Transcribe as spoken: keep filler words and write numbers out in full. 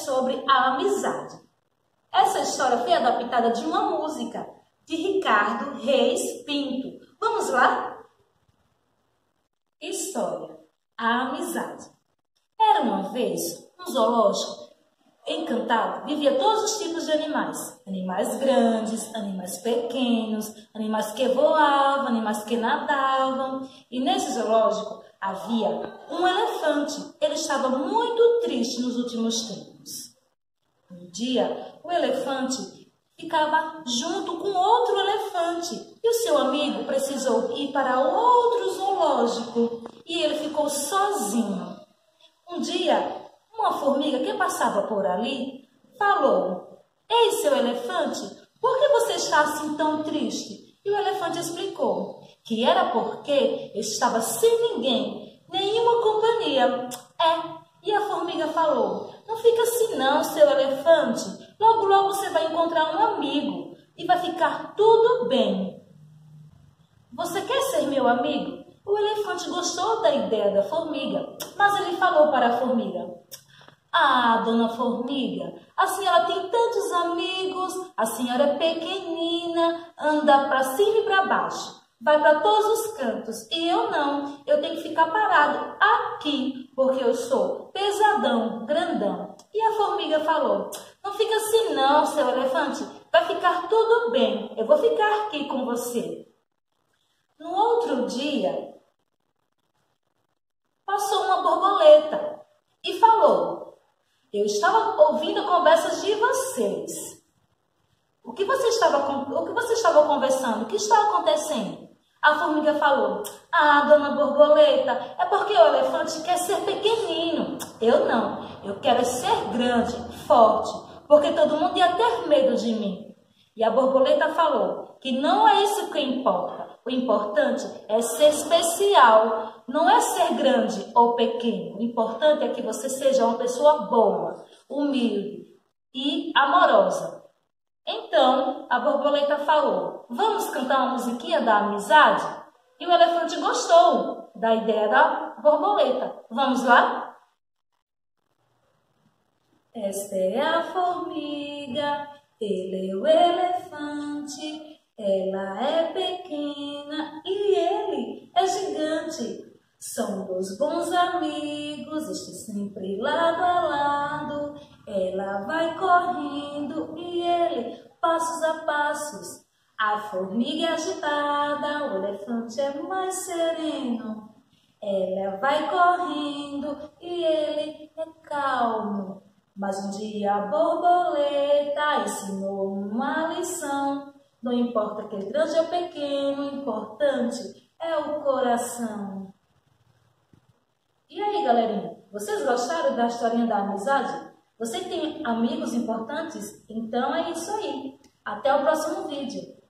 sobre a amizade. Essa história foi adaptada de uma música de Ricardo Reis Pinto. Vamos lá? História: a amizade. Era uma vez um zoológico encantado, vivia todos os tipos de animais. Animais grandes, animais pequenos, animais que voavam, animais que nadavam. E nesse zoológico havia um elefante. Ele estava muito triste nos últimos tempos. Um dia, o elefante ficava junto com outro elefante. E o seu amigo precisou ir para outro zoológico. E ele ficou sozinho. Um dia, uma formiga que passava por ali falou: "Ei, seu elefante, por que você está assim tão triste?" E o elefante explicou que era porque estava sem ninguém, nenhuma companhia. É, e a formiga falou: "Não fica assim não, seu elefante. Logo, logo você vai encontrar um amigo e vai ficar tudo bem. Você quer ser meu amigo?" O elefante gostou da ideia da formiga, mas ele falou para a formiga: "Ah, dona formiga, a senhora tem tantos amigos, a senhora é pequenina, anda para cima e para baixo, vai para todos os cantos, e eu não, eu tenho que ficar parado aqui, porque eu sou pesadão, grandão." E a formiga falou: "Não fica assim não, seu elefante, vai ficar tudo bem, eu vou ficar aqui com você." No outro dia, passou uma borboleta e falou: "Eu estava ouvindo conversas de vocês. O que você estava, o que você estava conversando? O que está acontecendo?" A formiga falou: "Ah, dona borboleta, é porque o elefante quer ser pequenino. Eu não, eu quero ser grande, forte, porque todo mundo ia ter medo de mim." E a borboleta falou que não é isso que importa. O importante é ser especial, não é ser grande ou pequeno. O importante é que você seja uma pessoa boa, humilde e amorosa. Então, a borboleta falou: "Vamos cantar uma musiquinha da amizade?" E o elefante gostou da ideia da borboleta. Vamos lá? Esta é a formiga, ele é o elefante, ela é pequena e ele é gigante. São dois bons amigos, estão sempre lado a lado. Ela vai correndo e ele passos a passos. A formiga é agitada, o elefante é mais sereno. Ela vai correndo e ele é calmo. Mas um dia a borboleta ensinou uma lição. Não importa que é grande ou pequeno, o importante é o coração. E aí, galerinha, vocês gostaram da historinha da amizade? Você tem amigos importantes? Então é isso aí. Até o próximo vídeo.